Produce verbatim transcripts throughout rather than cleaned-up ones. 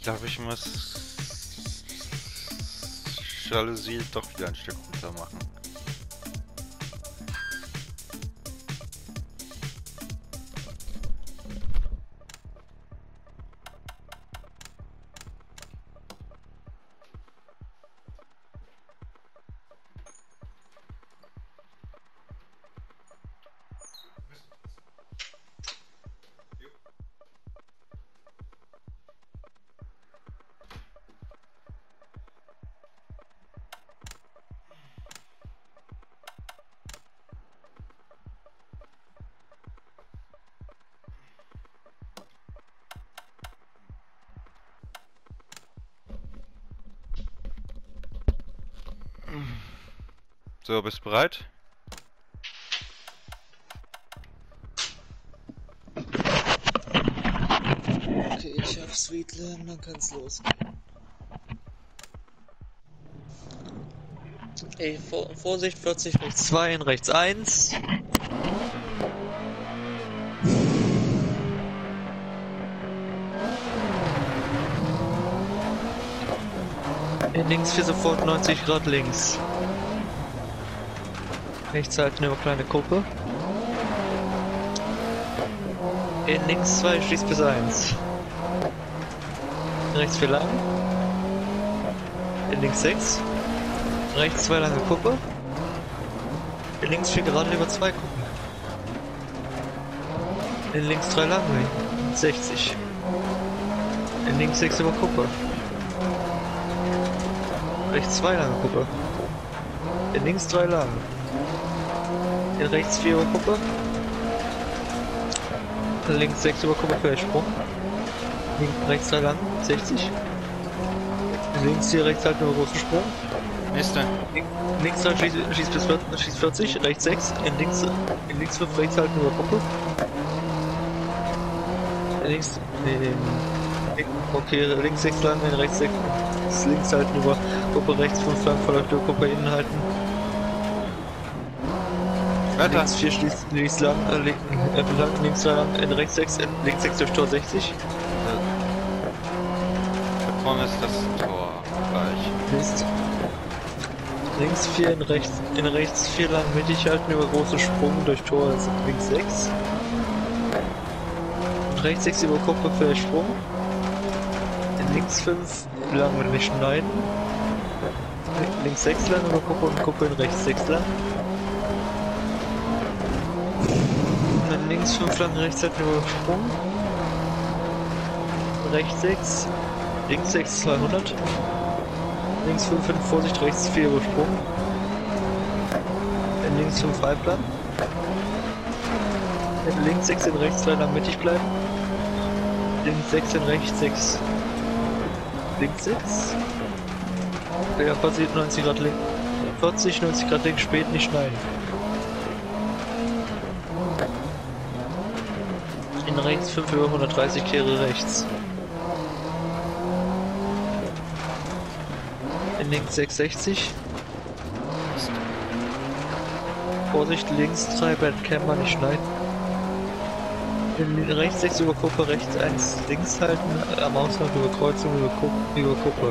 glaube, ich muss Jalousie doch wieder ein Stück runter machen. So, bist du bereit? Okay, ich hab Sweetland, dann kann's losgehen. Ey, Vor Vorsicht, vierzig, rechts zwei, rechts eins. In links für sofort neunzig Grad links. Rechts halten über kleine Gruppe. In links zwei, schließt bis eins. Rechts vier lang. In links sechs. Rechts zwei lange Kuppe. In links vier gerade über zwei Kuppen. In links drei lange. sechzig. In links sechs über Kuppe. Rechts zwei lange Kuppe. In links drei lang. In rechts vier über Kuppe. In links sechs über Kuppe für den Sprung. Links rechts drei lang. sechzig. In links hier rechts halt nur großen Sprung. Nächste. Links dran schießt, schießt bis vierzig, schießt vierzig, rechts sechs, in links, in links fünf, rechts halten über Kuppe. In links, nee, nee, okay, links sechs lang, in rechts sechs, links halten über Kuppe, rechts fünf lang, verläuft über Kuppe, innen halten. Weiter. Links vier schließt, links lang, äh, link, äh, lang, links drei lang, in rechts sechs, in links sechs durch Tor sechzig. Da vorne ist das Tor gleich. Mist. Links vier, in rechts, in rechts vier lang mittig halten über großen Sprung durch Tor, das sind links sechs. Und rechts sechs über Kuppe für den Sprung. In links fünf lang mit nicht schneiden. Links sechs lang über Kuppe und Kuppe in rechts sechs lang. Und dann links fünf lang rechts halten über Sprung. Rechts sechs. Links sechs zweihundert. Links fünf, fünf, Vorsicht, rechts vier übersprung. In links fünf Halbplan. In links sechs, in rechts drei lang mittig bleiben. Links sechs, in rechts sechs. Links sechs. Ja, passiert neunzig Grad links. vierzig, neunzig Grad links, spät nicht schneiden. In rechts fünf über hundertdreißig, kehre rechts. In links sechshundertsechzig. Vorsicht, links drei, Bad Camber nicht schneiden. In rechts sechs über Kuppe, rechts eins links halten, am Ausgang über Kreuzung über Kuppe. Über Kuppe.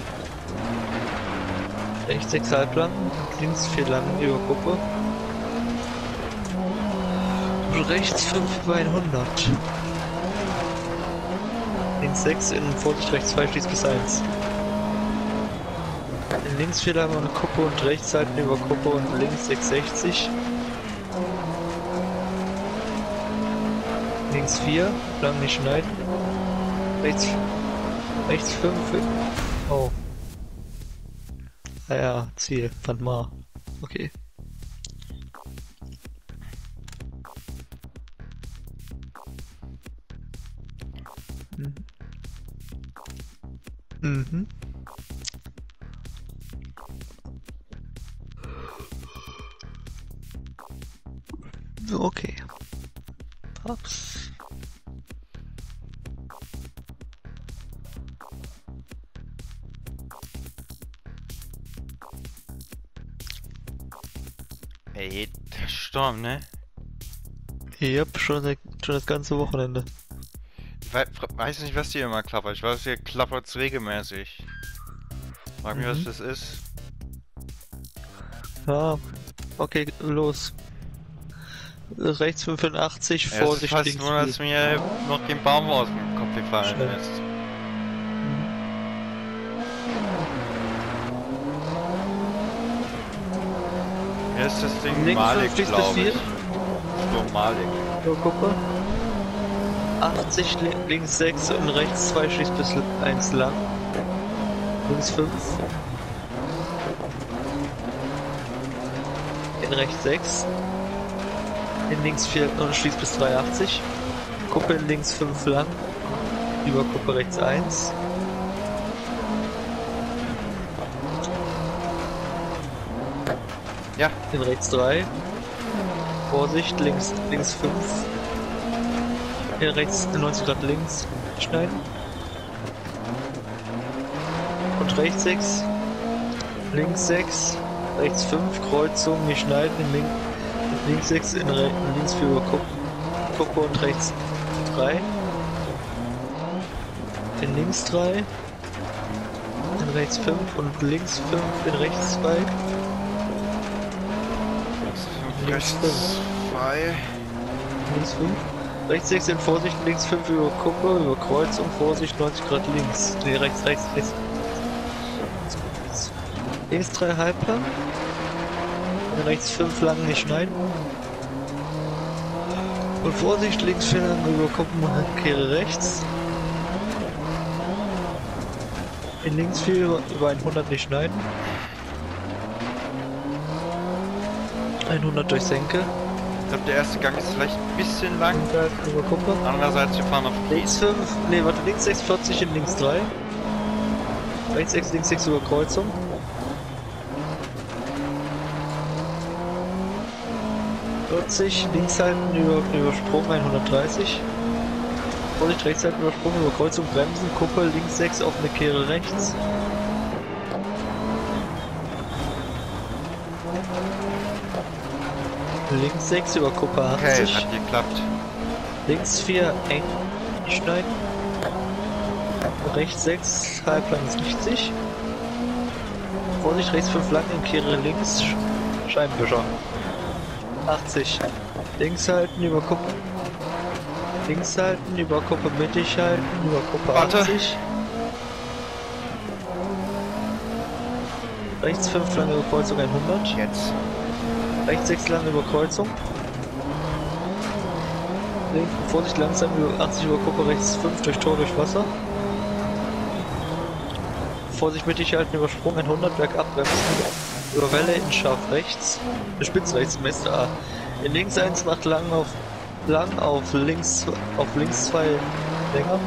Rechts sechs halblang, links vier lang über Kuppe. Und rechts fünf über hundert. Links sechs, in Vorsicht, rechts zwei, schließt bis eins. Links vier lang eine Kuppe und rechts halten über Kuppe und links sechshundertsechzig. Links vier, lang nicht schneiden. Rechts, rechts fünf. Oh. Ah ja, Ziel, fand mal. Okay. Mhm. Mhm. Okay. Ups. Ey, der Sturm, ne? Yep, schon, schon das ganze Wochenende. we weiß nicht, was die immer klappert. Ich weiß, hier klappert regelmäßig. Frag mich, Mhm. was das ist. Ja, okay, los. Rechts fünfundachtzig, Ja, es ist Vorsicht, fast links nur, dass vier. mir noch kein Baum aus dem Kopf gefallen Schnell. ist. Hier ist das Ding Links Malik, fünfzig bis glaube vier. ich. Sturm Malik. So, gucke. achtzig, li links sechs und rechts zwei, schießt bis eins lang. Links fünf. In rechts sechs. In links vier und schließt bis dreiundachtzig. Kuppe in links fünf lang. Über Kuppe rechts eins. Ja, In rechts drei. Vorsicht, links links fünf. In rechts neunzig Grad links schneiden. Und rechts sechs. Links sechs. Rechts fünf. Kreuzung, nicht schneiden. In link, links sechs. In, re, in links vier über Kuppe. Kuppe und rechts drei. In links drei. In rechts fünf und links fünf. In rechts zwei. rechts zwei. Links fünf. Rechts sechs in Vorsicht, links fünf über Kuppe, über Kreuzung, Vorsicht neunzig Grad links. Nee, rechts, rechts, rechts. Links drei halblang. Rechts fünf lang nicht schneiden. Und Vorsicht, links vier lang über Kuppen, kehre rechts. In links vier über, über hundert nicht schneiden. hundert durch Senke. Ich glaube, der erste Gang ist vielleicht ein bisschen lang. Über Kuppe. Andererseits, wir fahren auf Links fünf, ne, warte, links sechs, vierzig in links drei. Rechts sechs, links sechs über Kreuzung. vierzig, links halten über, übersprungen hundertdreißig. Vorsicht, rechts halten übersprungen über Kreuzung, bremsen, Kuppe, links sechs, offene Kehre rechts. Links sechs über Kuppe Okay, achtzig. hat geklappt. Links vier eng schneiden. Rechts sechs, halblang siebzig. Vorsicht, rechts fünf lang in Kehre links. Sch- Scheibenwischer. achtzig. Links halten über Kuppe. Links halten über Kuppe mittig halten über Kuppe Warte. achtzig. Rechts fünf lang über Kreuzung hundert. Jetzt. Rechts sechs lang über Kreuzung. Links, Vorsicht langsam über achtzig über Kuppe, rechts fünf durch Tor durch Wasser. Vorsicht mittig halten über Sprung hundert, bergab bremsen. Über Welle in scharf rechts. Spitz rechts, Meste A. In links eins macht lang auf lang auf links auf links zwei länger.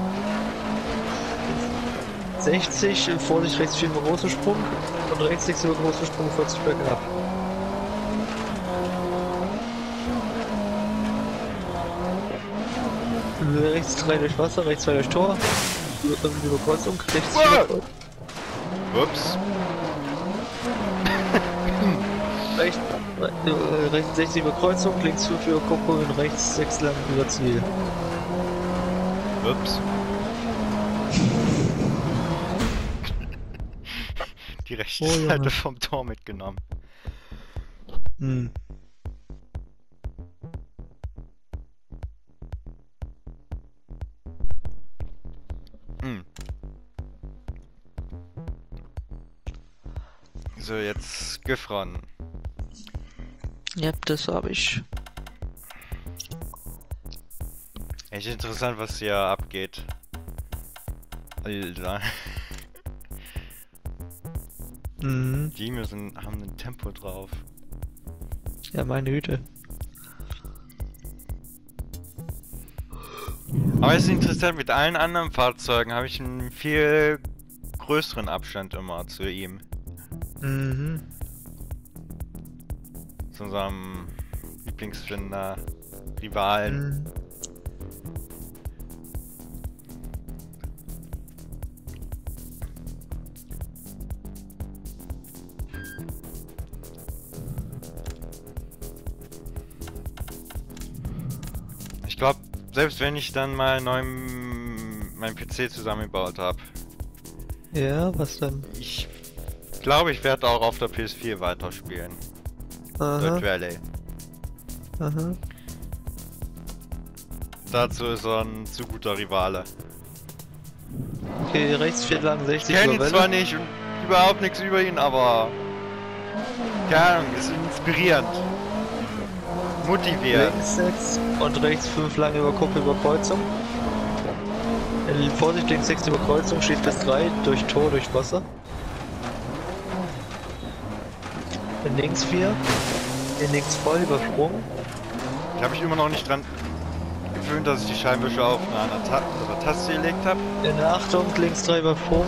sechzig, Vorsicht rechts vier über großen Sprung und rechts sechs über großen Sprung vierzig bergab. Rechts drei durch Wasser, rechts zwei durch Tor. Über, über Kreuzung, rechts vier über Kreuzung. Ups. Rechts, äh, rechts sechzig über Kreuzung, links fünf über Kuppe und rechts sechs lang über Ziel. Ups. Die rechte Oh, Junge. Seite vom Tor mitgenommen. Hm. Hm. So, jetzt Gifron. Ja, das habe ich. Echt interessant, was hier abgeht. Alter. Mhm. Die müssen, haben ein Tempo drauf. Ja, meine Güte. Aber es ist interessant, mit allen anderen Fahrzeugen habe ich einen viel größeren Abstand immer zu ihm. Mhm. Zu unserem Lieblingsfinder, Rivalen. Mhm. Ich glaube, selbst wenn ich dann mal einen neuen meinen P C zusammengebaut habe. Ja, was dann? Ich glaube, ich werde auch auf der P S vier weiterspielen. Aha. Dirt Rally. Aha. Dazu ist er ein zu guter Rivale. Okay, rechts vier lang, Ich sechzig kenne über ihn zwar Welle. nicht und überhaupt nichts über ihn, aber keine Ahnung, ist inspirierend. Motivierend. Links sechs und rechts fünf lang über Kuppe über Kreuzung. Äh, Vorsicht, links sechs über Kreuzung, steht bis drei durch Tor, durch Wasser. In links vier. In links voll übersprungen. Ich habe mich immer noch nicht dran gewöhnt, dass ich die Scheibenwischer auf eine Ta andere Taste gelegt habe. In Achtung, links drei übersprungen.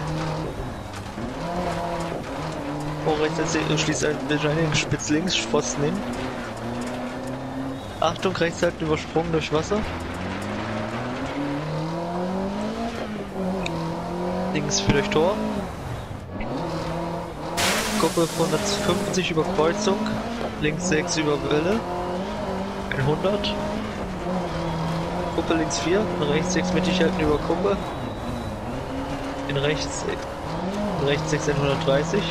Vor rechts jetzt schließt ein Beschleunigung spitz links, Pfosten hin. Achtung, rechts halten übersprungen durch Wasser. Links für durch Tor. Kuppe hundertfünfzig über Kreuzung. Links sechs über Welle. hundert. Kuppe links vier. Rechts sechs mittig halten über Kuppe. In rechts, in rechts sechs hundertdreißig.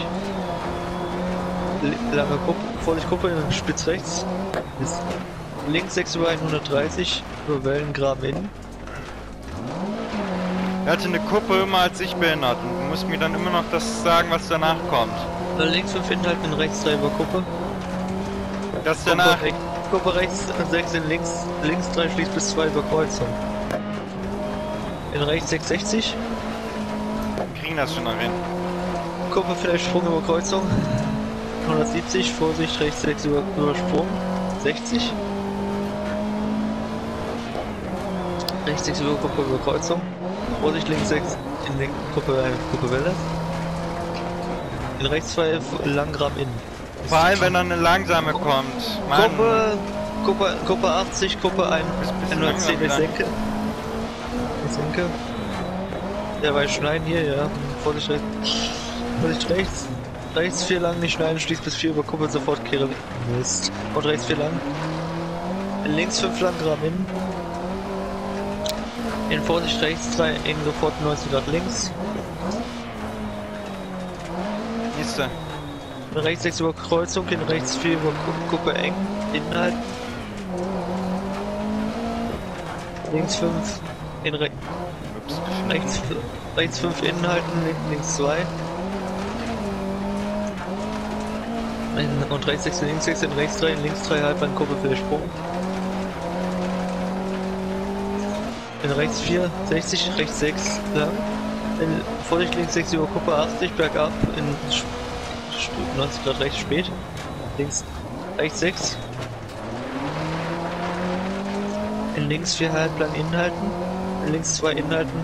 Lange Kuppe, Vorsicht Kuppe, spitz rechts. Ist links sechs über hundertdreißig. Über Wellengraben innen. Er hatte eine Kuppe immer als ich behindert und du musst mir dann immer noch das sagen, was danach kommt. Links fünf hinhalten, rechts drei über Kuppe. Das danach. Kuppe, rechts, Kuppe rechts sechs in links, links drei schließt bis zwei über Kreuzung. In rechts sechs sechzig. Wir kriegen das schon noch hin. Kuppe vielleicht Sprung über Kreuzung. hundertsiebzig, Vorsicht rechts sechs über, über Sprung. sechzig. Rechts sechs über Kuppe über Kreuzung. Vorsicht links sechs in den Kuppe, äh, Kuppe Welle. In rechts zwei Langgraben innen. Vor allem, wenn dann eine langsame kommt. Mann. Kuppe, Kuppe, Kuppe achtzig, Kuppe hundertzehn, ich senke. Ich senke. Ja, bei Schneiden hier, ja. Vorsicht rechts. Vorsicht rechts. Rechts vier lang, nicht schneiden, schließt bis vier über Kuppe, sofort kehre. Mist. Und rechts vier lang. Links fünf lang, Graben innen. In Vorsicht rechts drei, eng sofort neunzig Grad links. Nächste. In rechts sechs über Kreuzung, in rechts vier über Ku- Kuppe eng. Innen halten. Links fünf. In re Ups, rechts, rechts fünf innen halten, links zwei. In, und rechts sechs, links sechs, in rechts drei, in links drei Halbbahn Kuppe für den Sprung. In rechts vier, sechzig, rechts sechs, lang. In Vorsicht links sechs über Kuppe achtzig, bergab, in Sch- Sch- neunzig Grad rechts spät. Links, rechts sechs. In links vier halblang innen halten. In links zwei innen halten.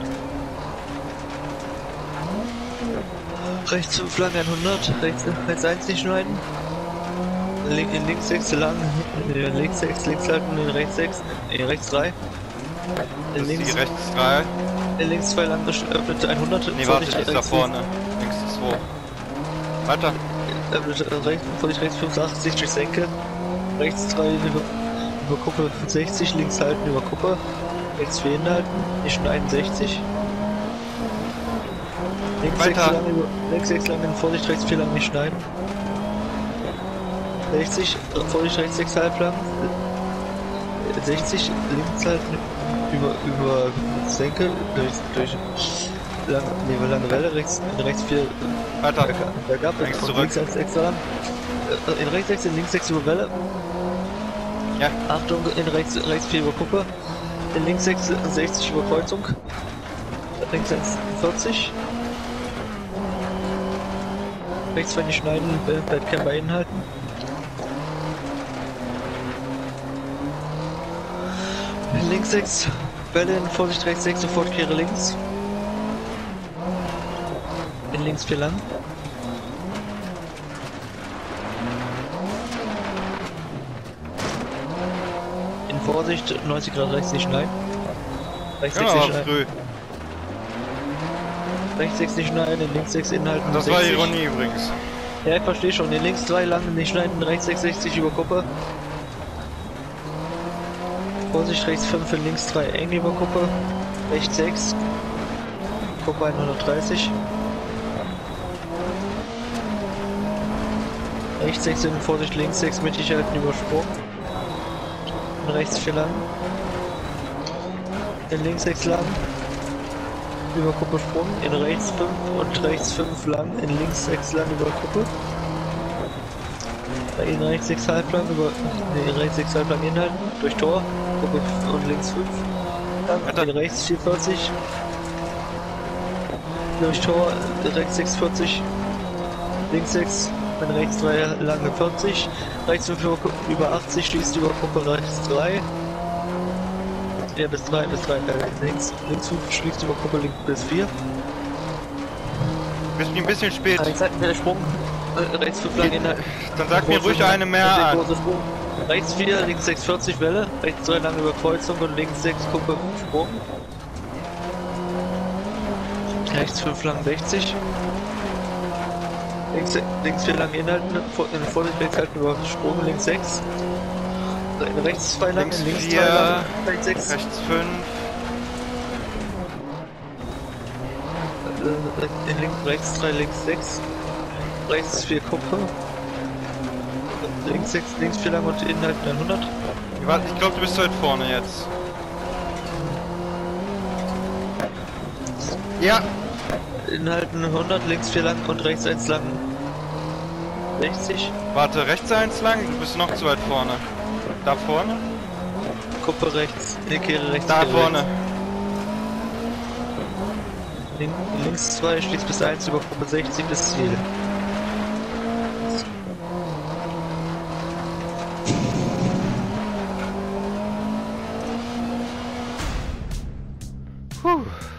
Rechts fünf lang hundert, rechts, rechts eins nicht schneiden. Link, in links sechs lang, in links sechs, links halten, in rechts sechs, in rechts drei. Das In ist links, die rechts drei. in links zwei lang öffnet hundert. Nee, warte, die ist da vorne. Links zwei. Weiter. Öffnet rechts, vorsicht rechts fünfundachtzig durch Senke. Rechts drei über, über Kuppe sechzig, links halten über Kuppe. Rechts vier hinhalten, nicht schon einundsechzig. Links sechs Weiter. lang, über, links sechs lang in Vorsicht rechts vier lang nicht schneiden. sechzig, Vorsicht rechts sechs halblang. sechzig, links halten über, über Senke, durch, durch lang, nee, lange Welle, rechts, in rechts vier Weiter. bergab, Links und zurück. links eins extra lang. Äh, In rechts sechs, in links sechs über Welle. Ja. Achtung, in rechts, rechts vier über Kuppe. In links sechs, sechzig über Kreuzung. Links eins vierzig. Rechts zwei nicht schneiden, bleibt kein Bein halten. Links sechs, Welle in Vorsicht rechts sechs, sofort kehre links. In links vier lang. In Vorsicht neunzig Grad rechts nicht schneiden. Rechts Ja, sechs nicht aber schneiden. früh. Rechts sechs nicht schneiden, in links sechs inhalten. Das war sechzig. Ironie übrigens. Ja, ich verstehe schon. In links drei lang nicht schneiden, rechts sechs sechzig über Kuppe. Vorsicht rechts fünf, in links drei eng über Kuppe. rechts sechs, Gruppe hundertdreißig. Rechts sechs in Vorsicht, links sechs mittig halten, Übersprung. Und rechts vier lang. In links sechs lang. Über Kuppe Sprung. In rechts fünf und rechts fünf lang. In links sechs lang über Kuppe. In rechts sechs halblang über. Ne, in rechts sechs halblang inhalten. Durch Tor. Kuppe und links fünf. In rechts vierhundertvierzig. Durch Tor. Rechts sechshundertvierzig. Links sechs. Wenn rechts drei lange vierzig, rechts fünf über achtzig, schließt über Gruppe rechts drei. Ja, bis drei, bis drei, äh, links, links fünf schließt über Gruppe links bis vier. Bist du ein bisschen spät? Rechts halten wir der Sprung, äh, rechts fünf lang in der. Dann sag mir ruhig eine mehr an. Rechts vier, links sechshundertvierzig Welle, rechts drei lange über Kreuzung und links sechs Gruppe Sprung. Rechts fünf lang sechzig. Links, links vier lang inhalten, in Vorsicht rechts halten über Sprung, links sechs. Rechts zwei lang, links links vier, zwei lang, rechts sechs. Rechts fünf. In links, rechts drei, links sechs. Rechts vier Kuppe. Links sechs, links vier lang und inhalten hundert. Ich glaube, du bist halt vorne jetzt. Ja. Inhalten hundert, links vier lang und rechts eins lang sechzig. Warte, rechts eins lang, du bist noch zu weit vorne. Da vorne? Kuppe rechts, ne, kehre rechts. Da kehre vorne. Rechts. Link, links zwei, schließt bis eins über Gruppe sechzig bis Ziel. Puh.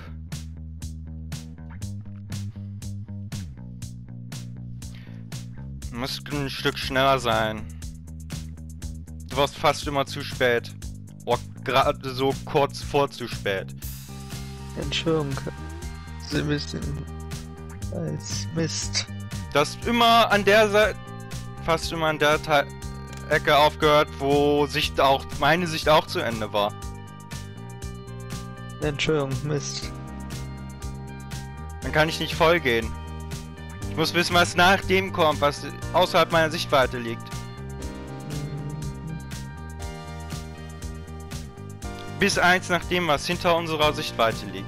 Muss ein Stück schneller sein. Du warst fast immer zu spät. Oh, gerade so kurz vor zu spät. Entschuldigung. So ein bisschen als Mist. Du hast immer an der Seite, fast immer an der Te Ecke aufgehört, wo Sicht auch, meine Sicht auch zu Ende war. Entschuldigung, Mist. Dann kann ich nicht voll gehen. Ich muss wissen, was nach dem kommt, was außerhalb meiner Sichtweite liegt. Bis eins nach dem, was hinter unserer Sichtweite liegt.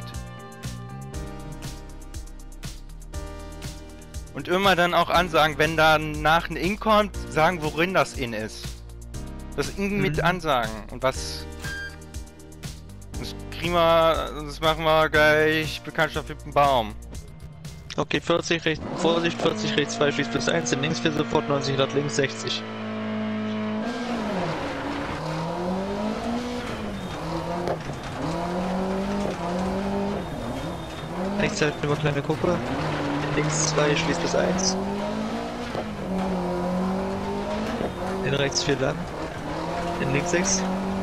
Und immer dann auch ansagen, wenn da nach ein In kommt, sagen, worin das In ist. Das In mhm. mit ansagen. Und was... Das kriegen wir... Das machen wir gleich Bekanntschaft mit dem Baum. Okay, vierzig, rechts, Vorsicht, vierzig, rechts zwei, schließt bis eins, in links vier sofort, neunzig Grad links, sechzig. Rechts halten über kleine Kuppe, in links zwei, schließt bis eins. In rechts vier lang, in links sechs.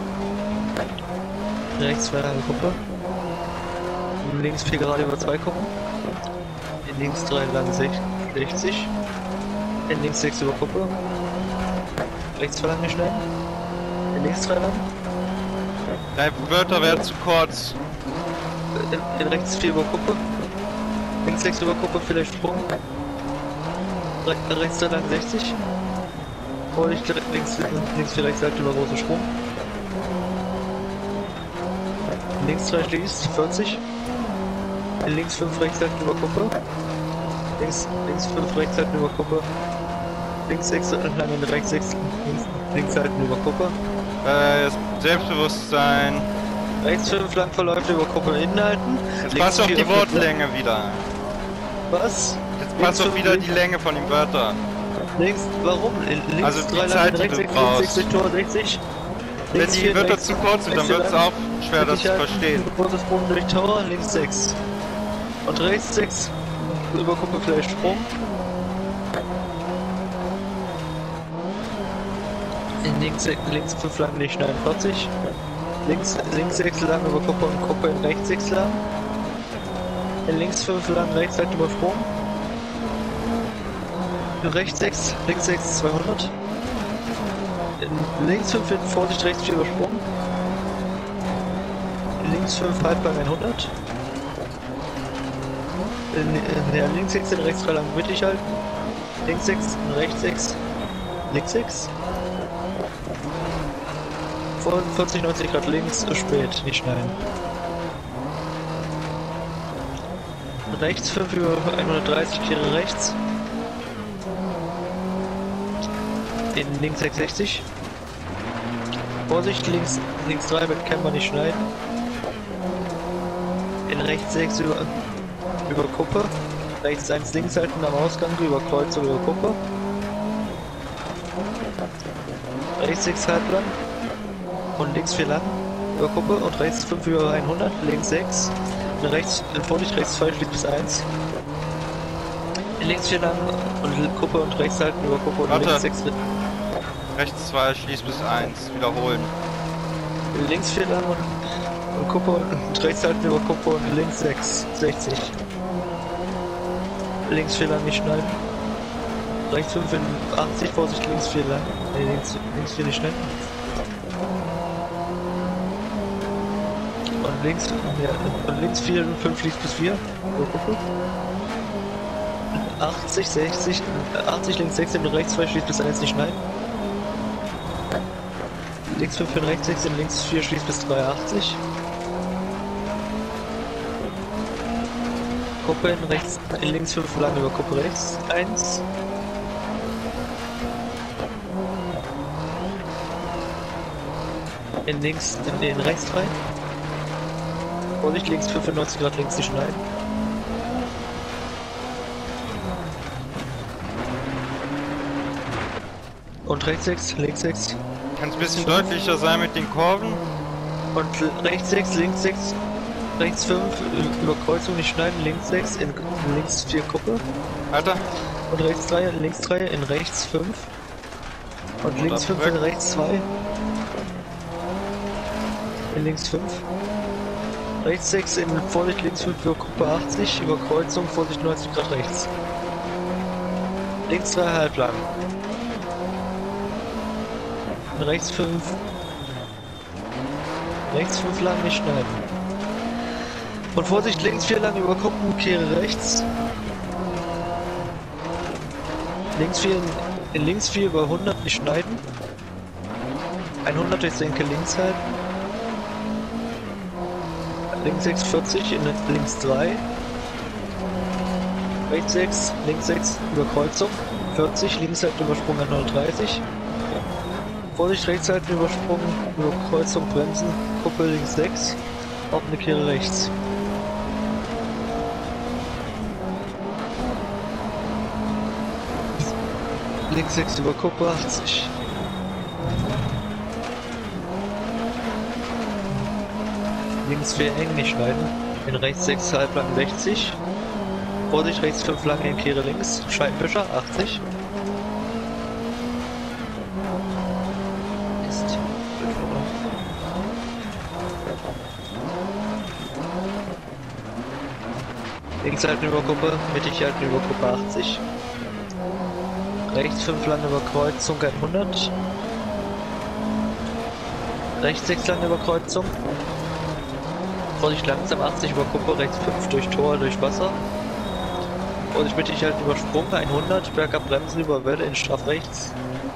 In rechts zwei lange Kuppe. In links vier gerade über zwei Kuppen. In links drei lang sechzig. In links sechs über Kuppe. Rechts zwei lang schnell. In links drei lang. Deine Wörter werden zu kurz. In, in rechts vier über Kuppe. Links sechs über Kuppe, vielleicht Sprung. Re rechts drei lang sechzig. Oh, ich links, links vier rechts halt über großen Sprung. In links drei schließt, vierzig. In links fünf rechts halten über Kuppe. Links, links fünf rechts halten über Kuppe. Links sechs lang in rechts sechs links, links halten über Kuppe. Äh, Selbstbewusstsein. Rechts fünf lang verläuft über Kuppe innen halten. Jetzt passt doch die Wortlänge wieder. Was? Jetzt passt doch wieder die Länge von den Wörtern. Links, warum? Links also die drei Zeit, lang, die rechts du brauchst. sechzig, Tor sechzig. Wenn die Wörter zu kurz sind, dann wird es auch schwer, das zu verstehen. Großes Sprung durch Tower, links sechs. Und rechts sechs. Über Kuppe vielleicht Sprung. In links, links fünf lang nicht neunundvierzig. Links, links sechs lang über Kuppe und Kuppe in rechts sechs lang. In links fünf lang, rechts halt über Sprung. In rechts sechs, links sechs zweihundert. In links fünf in Vorsicht, rechts vier über Sprung. links fünf, halblang hundert. In, in, ja, links sechs, rechts drei lang mittig halten. Links sechs, rechts sechs, links sechs. Vor vierzig, neunzig Grad links, spät, nicht schneiden. Rechts fünf über hundertdreißig, kehre rechts. In links sechshundertsechzig. Vorsicht, links, links drei mit Camper nicht schneiden. In rechts sechs über, über Kuppe. Rechts eins links halten am Ausgang, über Kreuzung über Kuppe. Rechts sechs halblang. Und links vier lang über Kuppe. Und rechts fünf über hundert. Links sechs. Und rechts, in Vorsicht, rechts zwei schließt bis eins. In links vier lang und Kuppe und rechts halten über Kuppe und Warte. links sechs. Rechts zwei, schließt bis eins. Wiederholen. Links vier lang und, und Kuppe und rechts halten über Kuppe und links sechs, sechzig. Links vier lang nicht schneiden. Rechts fünf in achtzig, Vorsicht, links vier lang. Ne, links, links vier nicht schneiden. Und links, ja, und links vier und fünf schließt bis vier. Über Kuppe. achtzig, sechzig, achtzig, links sechs und rechts zwei schließt bis eins nicht schneiden. Links fünf und rechts sechs und links vier schließt bis dreiundachtzig. Kuppe in rechts, in links fünf lang über Kuppe rechts eins. In links, in, in rechts drei. Vorsicht, links fünfundneunzig Grad links nicht schneiden. Und rechts sechs, links sechs. Kann es ein bisschen deutlicher sein mit den Kurven? Und rechts sechs, links sechs, rechts fünf, über Kreuzung nicht schneiden, links sechs, in, in links vier Kuppe. Alter. Und rechts drei, links drei, in rechts fünf. Und Und links fünf, in rechts zwei. In links fünf. Rechts sechs, in Vorsicht, links fünf, über Kuppe achtzig, über Kreuzung, Vorsicht neunzig Grad rechts. Links drei, halblang. Rechts fünf. Rechts fünf lang nicht schneiden. Und Vorsicht, links vier lang über Kuppen, kehre rechts. Links vier, in, in links vier über hundert nicht schneiden. hundert durch Senke links halten. Links sechs vierzig, in links drei. Rechts sechs, links sechs über Kreuzung. vierzig, links halten Übersprung an neununddreißig. Vorsicht, rechts halten, Übersprung, über Kreuzung, bremsen, Kuppe links sechs, offene Kehre rechts. Links sechs über Kuppe achtzig. Links vier eng nicht schneiden, in rechts sechs halblang sechzig. Vorsicht, rechts fünf lang in Kehre links, Scheibenwischer achtzig. Links halten über Kuppe, mittig halten über Kuppe achtzig. Rechts fünf lang über Kreuzung hundert. Rechts sechs lang über Kreuzung. Vorsicht langsam achtzig über Kuppe, rechts fünf durch Tor, durch Wasser. Vorsicht mittig halten über Sprung hundert, bergab bremsen über Welle in straff rechts.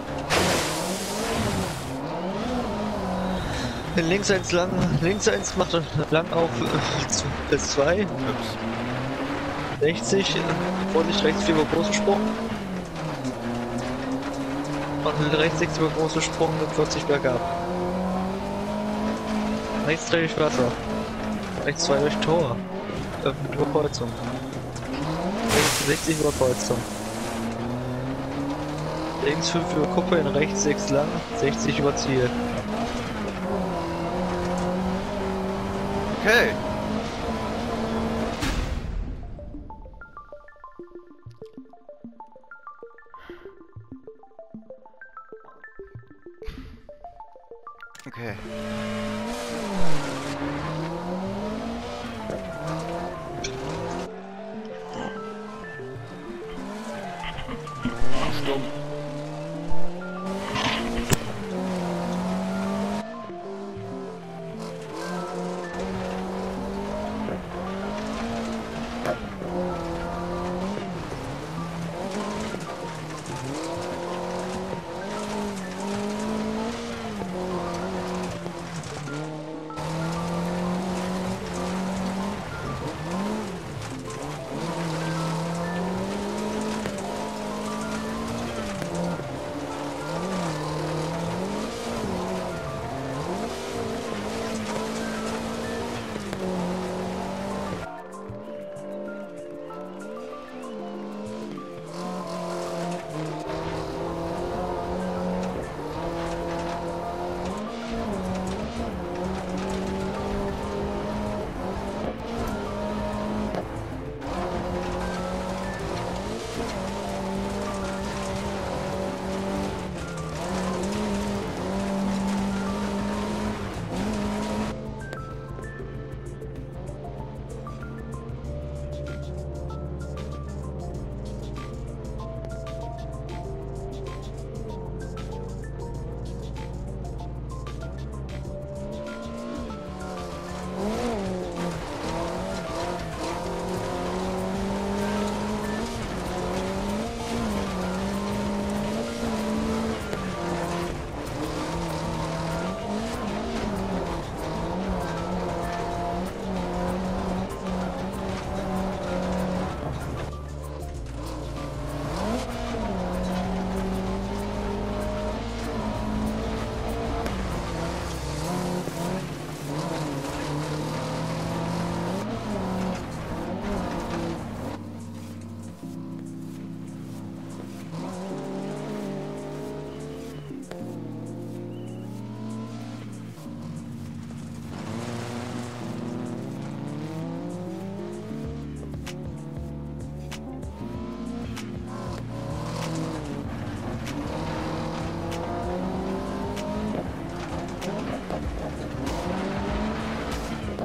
Links eins lang, links eins macht lang auf S zwei. sechzig, Vorsicht rechts vier über großen Sprung. Und rechts sechs über großen Sprung und vierzig bergab. Rechts drei durch Wasser. Rechts zwei durch Tor. Äh, mit Überkreuzung. Rechts sechzig über Kreuzung. Links fünf über Kuppe, in rechts sechs lang, sechzig über Ziel. Okay. Okay. Stumm.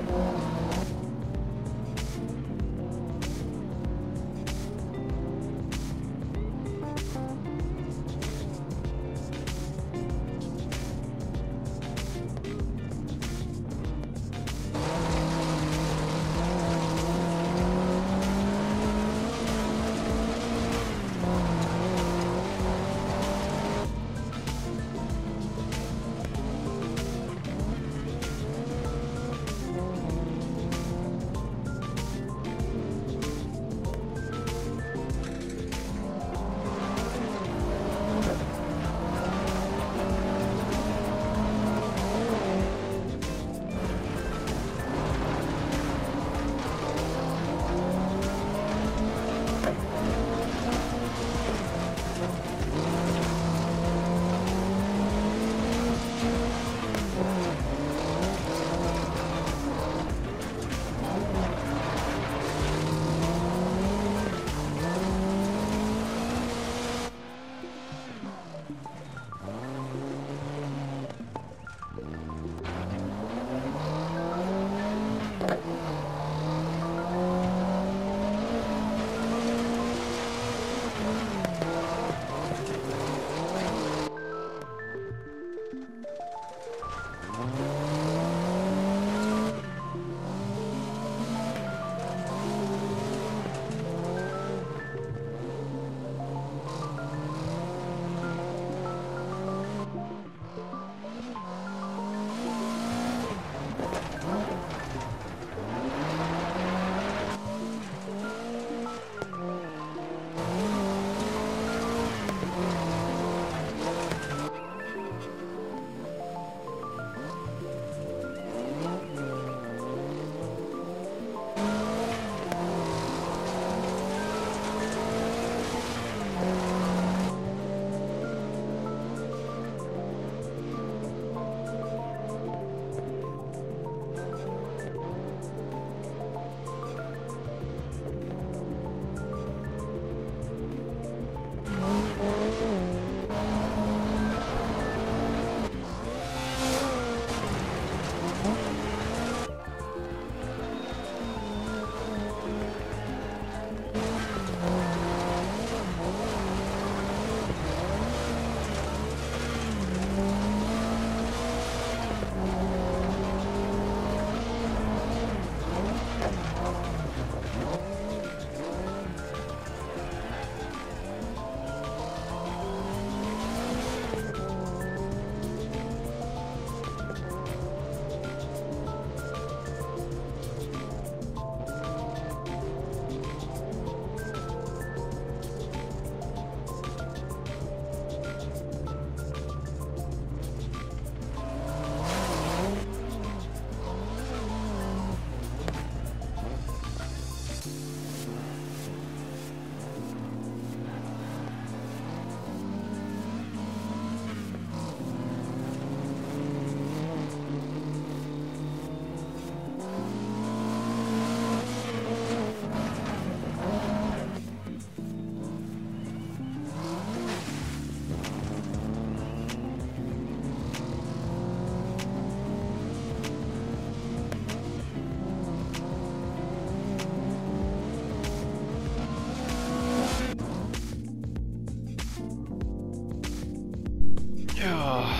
Ja.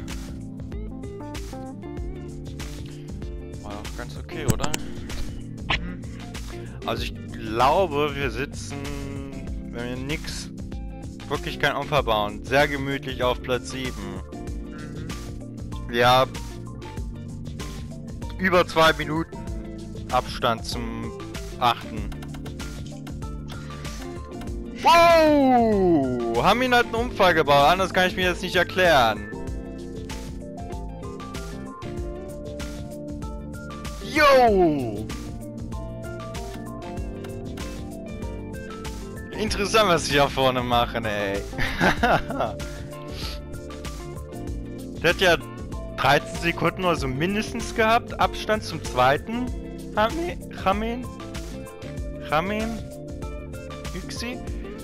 War doch ganz okay, oder? Also ich glaube, wir sitzen, wenn wir nix, wirklich kein Unfall bauen, sehr gemütlich auf Platz sieben. Ja, über zwei Minuten Abstand zum achten. Wow! Hamin hat einen Unfall gebaut, anders kann ich mir das nicht erklären. Yo! Interessant, was sie da vorne machen, ey. Der hat ja dreizehn Sekunden oder so mindestens gehabt, Abstand zum zweiten. Hamin? Hamin? Hamin? Yüksi?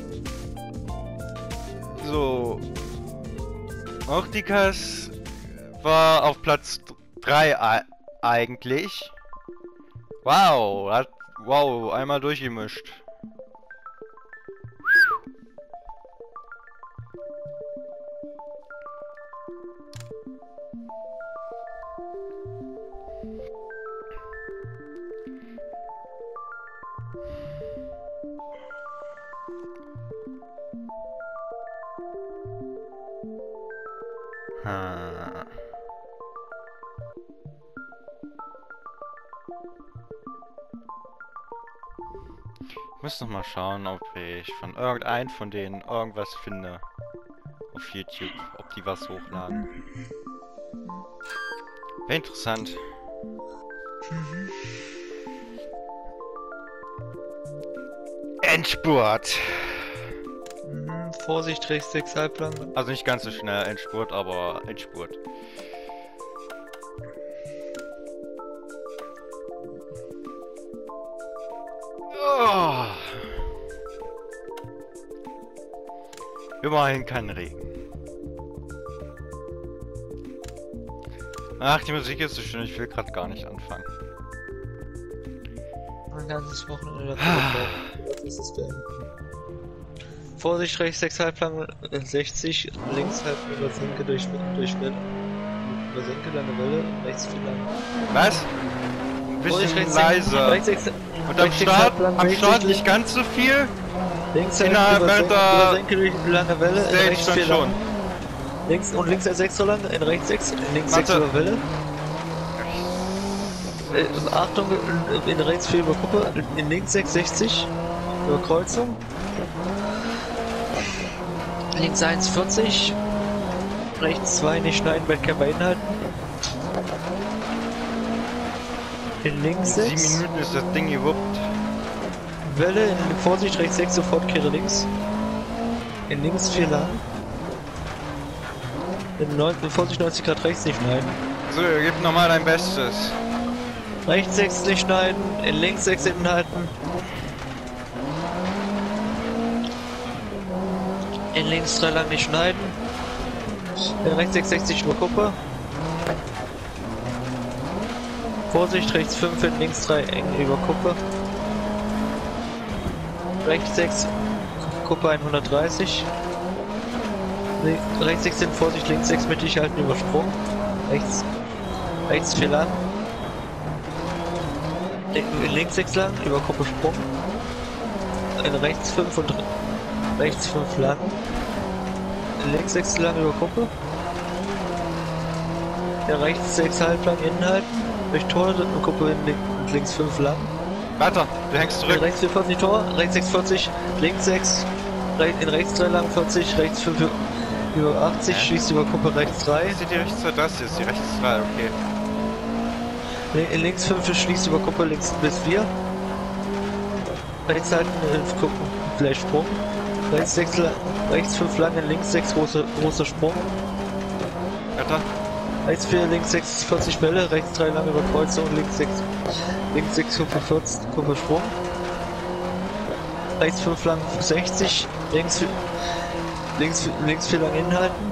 So. Ortikas war auf Platz drei eigentlich. Wow, hat, wow, einmal durchgemischt. Hm. Ich muss noch mal schauen, ob ich von irgendeinem von denen irgendwas finde auf YouTube, ob die was hochladen. Wäre interessant. Mhm. Endspurt! Mhm. Vorsicht, rechts sechs halblang. Also nicht ganz so schnell Endspurt, aber Endspurt. Oh. Immerhin kein Regen. Ach, die Musik ist so schön, ich will gerade gar nicht anfangen. Ein ganzes Wochenende das ist es beenden. Vorsicht, rechts sechs halblang, sechzig, links halb über Senke durch, durch Welle. Über Senke, lange Welle, rechts viel lang. Was? Ein bisschen rechts leiser. Rechts sechs, Und am rechts sechs Start, halblang, am rechts Start sechs, nicht ganz so viel. links innerhalb über Senke, der über Senke durch lange Welle, Stage rechts dann viel schon. lang. Links und links sechs so lang, in rechts sechs, links Warte. sechs über Welle. Äh, Achtung, in, in rechts vier über Kuppe, in links sechs sechzig, über Kreuzung. Links eins vierzig, rechts zwei nicht schneiden, Wettkämpfer beinhalten. In links In sechs, sieben Minuten ist das Ding gewuppt. Welle, in Vorsicht, rechts sechs, sofort kehre links. In links vier lang. In, neun, in Vorsicht neunzig Grad rechts nicht schneiden. So, gib nochmal dein Bestes. Rechts sechs nicht schneiden, in links sechs hinten halten. In links drei lang nicht schneiden. In rechts sechs sechzig über Kuppe. Vorsicht, rechts fünf, in links drei eng über Kuppe. Rechts sechs, Kuppe hundertdreißig. Rechts sechs in Vorsicht, links sechs mittig halten, Übersprung. Rechts, rechts vier lang. In links sechs lang, über Kuppe Sprung. In rechts fünf und rechts fünf lang. In links sechs lang über Kuppe. In rechts sechs halb lang innen halten. Durch Tor, und Kuppe in link, links fünf lang. Weiter, du hängst In zurück. rechts vierundvierzig Tor, rechts sechs vierzig, links sechs. In rechts drei lang vierzig, rechts fünf über achtzig, Hä? schließt über Kuppe rechts drei. Ist die rechts zwei? Das hier ist die rechts zwei, okay. In links fünf schließt über Kuppe links bis vier. Rechts halten, in gucken, vielleicht Sprung. Rechts sechs, rechts fünf lang, in links sechs große, großer Sprung. Weiter. Rechts vier, links sechs vierzig Bälle, rechts drei lang über Kreuzung, links sechs, links sechs Kuppe vierzig, Kuppe Sprung. Rechts fünf lang sechzig, links, links, links vier lang inhalten.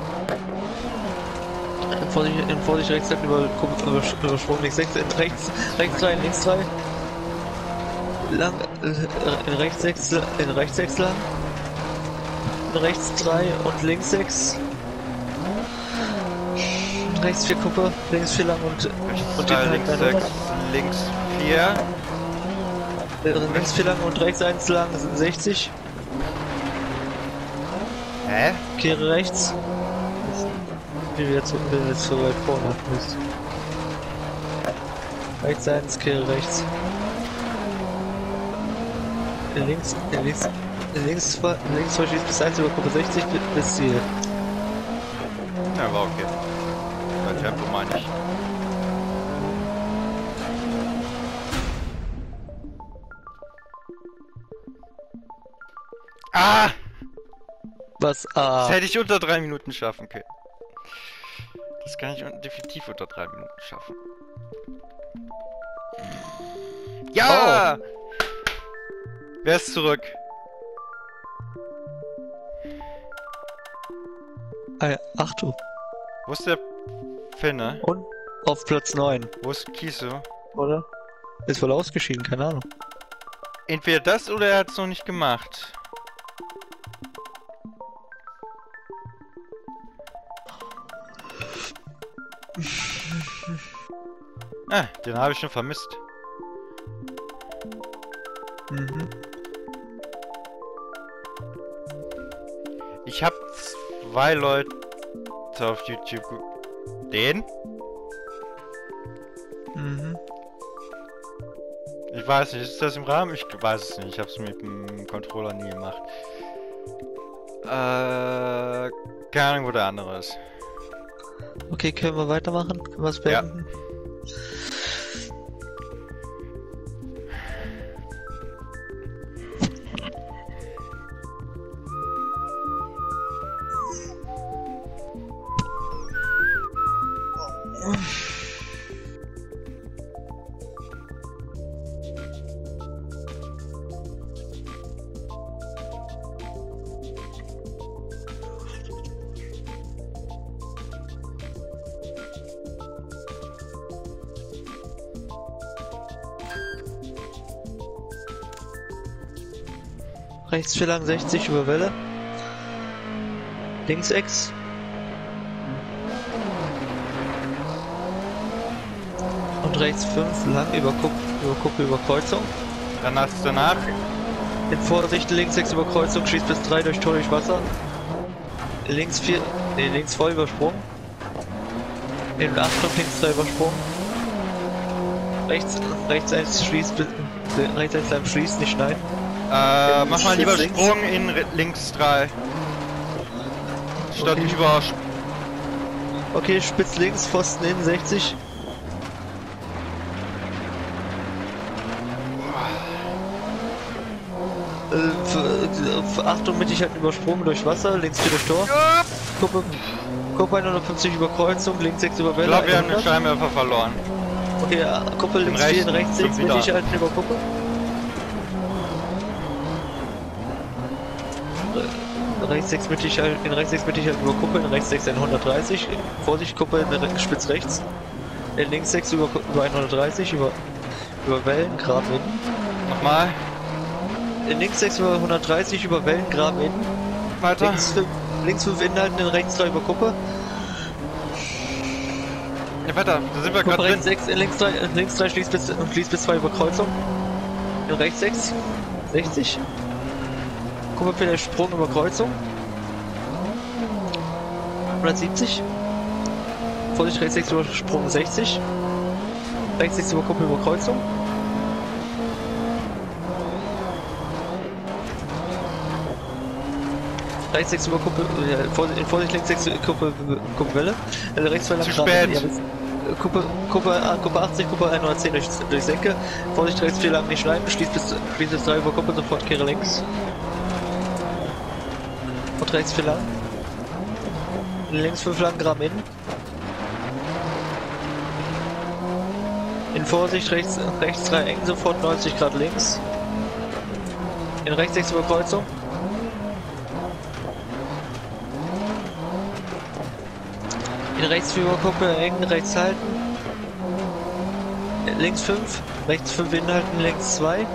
In Vorsicht, in Vorsicht rechts halten über Kuppe, über, über Sprung, links sechs, in rechts, rechts drei, links drei. Lang, äh, in rechts sechs, in rechts sechs lang. In rechts drei und links sechs. Rechts vier Kuppe, links vier lang und, Rechts und drei, den links halt sechs, links vier. Äh, links vier lang und rechts eins lang sind sechzig. Hä? Kehre rechts. Ich bin jetzt, bin jetzt so weit vorne. Mist. Rechts eins, kehre rechts. In links, in links, in links, in links verschießt bis eins über Kuppe sechzig bis Ziel. Ja, war okay. Bei Tempo meine ich. Ah! Was? Ah. Das hätte ich unter drei Minuten schaffen können. Das kann ich un- definitiv unter drei Minuten schaffen. Ja! Wer ist zurück? Ah, ach du. Wo ist der Finne? Und auf Platz neun, Wo ist Kisu? oder? Ist wohl ausgeschieden, keine Ahnung. Entweder das oder er hat es noch nicht gemacht. Ah, den habe ich schon vermisst. Mhm. Ich habe zwei Leute auf YouTube. Den? Mhm. Ich weiß nicht, ist das im Rahmen? Ich weiß es nicht, ich habe es mit dem Controller nie gemacht. Äh, keine Ahnung, wo der andere ist. Okay, können wir weitermachen? Können wir es Ja. beenden? Rechts vier lang sechzig über Welle. Links X. Und rechts fünf lang über Kupp, über Kuppe über Kreuzung. Dann hast du danach. In Vorsicht links sechs über Kreuzung, schießt bis drei durch Tor durch Wasser. Links vier, nee, links voll übersprungen. In Achtung links drei übersprungen. Rechts, rechts eins schließt, bis- rechts eins beim Schließen, nicht schneiden. Äh, mach mal lieber links. Sprung in re- links drei. Statt Okay. über. Okay, spitz links, Pfosten in sechzig. Äh, f- f- Achtung, mittig halt übersprungen durch Wasser, links vier durch Tor. Kuppe, Kuppe hundertfünfzig über Kreuzung, links sechs über Ich Welle. glaube, wir haben den hundert. Scheinwerfer verloren. Okay, ja, Kuppe links rechts, vier, rechts schon sechs, wieder. mittig halten über Kuppe. Re- Rechts sechs mittig halt, in rechts sechs mittig halt über Kuppe, in rechts sechs hundertdreißig. Vorsicht, Kuppe in re- spitz rechts. In links sechs über, Ku- über hundertdreißig, über, über Wellen, Graben innen. Nochmal. In links sechs über hundertdreißig, über Wellen, Graben innen. Weiter. Links fünf, links fünf inhalten, in rechts drei über Kuppe. Ja, weiter. Da sind wir Kuppe gerade rechts drin. sechs, in links drei, in links drei schließt bis, schließt bis zwei über Kreuzung. In rechts sechs, sechzig. Kuppe für den Sprung über Kreuzung. hundertsiebzig. Vorsicht, rechts sechs über Sprung sechzig. Rechts sechs über Kuppe über Kreuzung. Rechts sechs über Kuppe, äh, Vorsicht, in Vorsicht links sechs Kuppe, Kuppe Welle. Äh, rechts zwei lang Zu Graben. spät. Ja, bis- äh, Kuppe, Kuppe, äh, Kuppe achtzig, Kuppe hundertzehn durch, durch Senke. Vorsicht, rechts vier lang nicht schneiden, schließt bis, schließt bis drei über Kuppe, sofort kehre links. Und rechts vier lang. Links fünf lang Graben innen. In Vorsicht, rechts, rechts drei eng, sofort neunzig Grad links. In rechts sechs über Kreuzung. In rechts vier über Kuppe eng, rechts halten. Links fünf, rechts fünf inhalten, links zwei.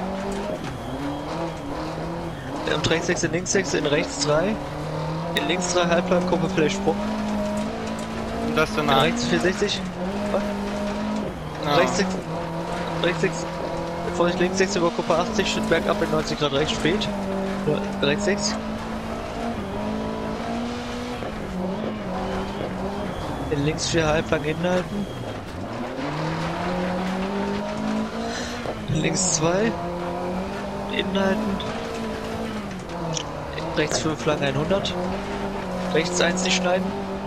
Und rechts sechs in links sechs, in rechts drei. In links drei Halbplan, Kuppe vielleicht Sprung. Und das In danach. rechts vierhundertsechzig. Ja. Rechts sechs. Rechts sechs. Vorsicht links sechs über Kuppe achtzig, Schritt bergab in neunzig Grad rechts spät. Ja, rechts sechs. In links vier Halbplan inhalten. In links zwei. Inhalten. Rechts fünf lang hundert. Rechts eins nicht schneiden.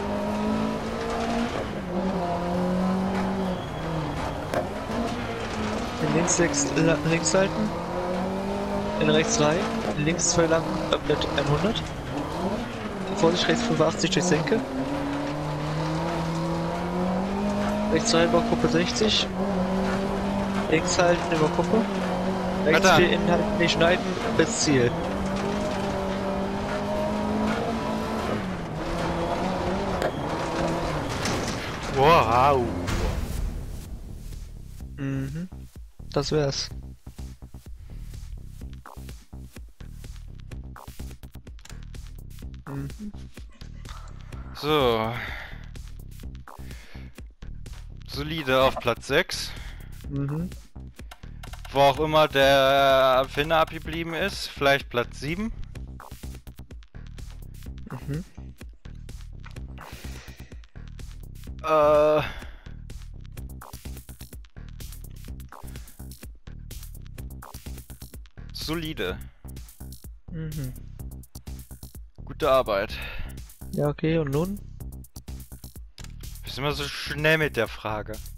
In links sechs la- links halten. In rechts drei. In links zwei lang öffnet hundert. Vorsicht rechts fünfundachtzig durch Senke. Rechts drei über Kuppe sechzig. Links halten über Kuppe. Rechts Weiter. vier inhalten nicht schneiden bis Ziel. Wow. Mhm. Das wär's. Mhm. So. Solide auf Platz sechs. Mhm. Wo auch immer der Erfinder abgeblieben ist. Vielleicht Platz sieben. Mhm. Äh. Solide. Mhm. Gute Arbeit. Ja, okay, und nun? Wir sind immer so schnell mit der Frage.